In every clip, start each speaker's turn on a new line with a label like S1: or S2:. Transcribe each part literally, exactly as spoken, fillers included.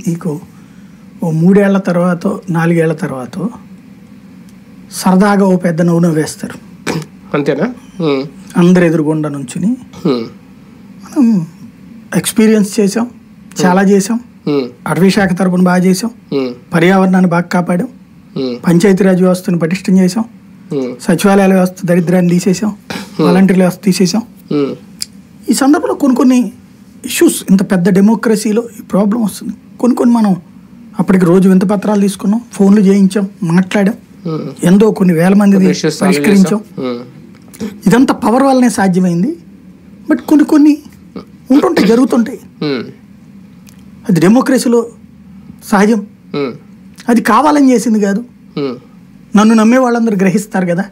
S1: నీకు ఓ మూడేళ్ల తర్వాత నాలుగేళ్ల తర్వాత సరదాగా ఓ పెద్ద నవ్వు నవ్వేస్తారు
S2: అంతేనా.
S1: అందరు ఎదురుగుండా నుంచుని మనం ఎక్స్పీరియన్స్ చేసాం, చాలా చేసాం, అటవీ శాఖ తరపున బాగా చేసాం, పర్యావరణాన్ని బాగా కాపాడాం, పంచాయతీరాజ్ వ్యవస్థను పటిష్టం చేసాం, సచివాలయాల వ్యవస్థ దరిద్రాన్ని తీసేసాం, వాలంటీర్ల వ్యవస్థ తీసేసాం. ఈ సందర్భంలో కొన్ని కొన్ని ఇష్యూస్, ఇంత పెద్ద డెమోక్రసీలో ఈ ప్రాబ్లం వస్తుంది. కొన్ని కొన్ని మనం అప్పటికి రోజు వింత పత్రాలు తీసుకున్నాం, ఫోన్లు చేయించాం, మాట్లాడాం, ఎంతో కొన్ని వేల మంది పరిష్కరించాం. ఇదంతా పవర్ వల్లనే సాధ్యమైంది. బట్ కొన్ని కొన్ని ఉంటుంటాయి, జరుగుతుంటాయి. అది డెమోక్రసీలో సహజం. అది కావాలని చేసింది కాదు. నన్ను నమ్మే వాళ్ళందరూ గ్రహిస్తారు కదా.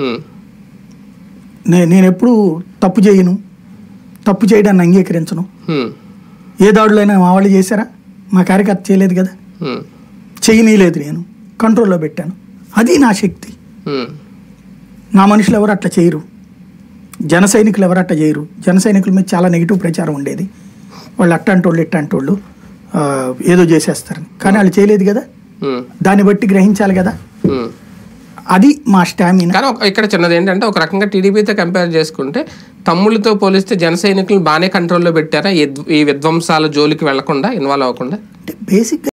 S1: నే నేను ఎప్పుడు తప్పు చేయను, తప్పు చేయడాన్ని అంగీకరించను. ఏ దాడులైనా మా వాళ్ళు చేశారా? మా కార్యకర్త చేయలేదు కదా, చేయనీయలేదు, నేను కంట్రోల్లో పెట్టాను. అది నా శక్తి. నా మనుషులు ఎవరు అట్లా చేయరు, జన సైనికులు ఎవరు అట్లా చేయరు. జన సైనికుల మీద చాలా నెగిటివ్ ప్రచారం ఉండేది, వాళ్ళు అట్టంటోళ్ళు ఇట్టంటోళ్ళు ఏదో చేసేస్తారని. కానీ వాళ్ళు చేయలేదు కదా, దాన్ని బట్టి గ్రహించాలి కదా. అది మా స్టామినా.
S2: కానీ ఇక్కడ చిన్నది ఏంటంటే, ఒక రకంగా టీడీపీతో కంపేర్ చేసుకుంటే తమ్ముళ్ళతో పోలిస్తే జన సైనికులు బాగానే కంట్రోల్లో పెట్టారా, ఈ విధ్వంసాల జోలికి వెళ్లకుండా, ఇన్వాల్వ్ అవ్వకుండా?
S1: అంటే బేసిక్గా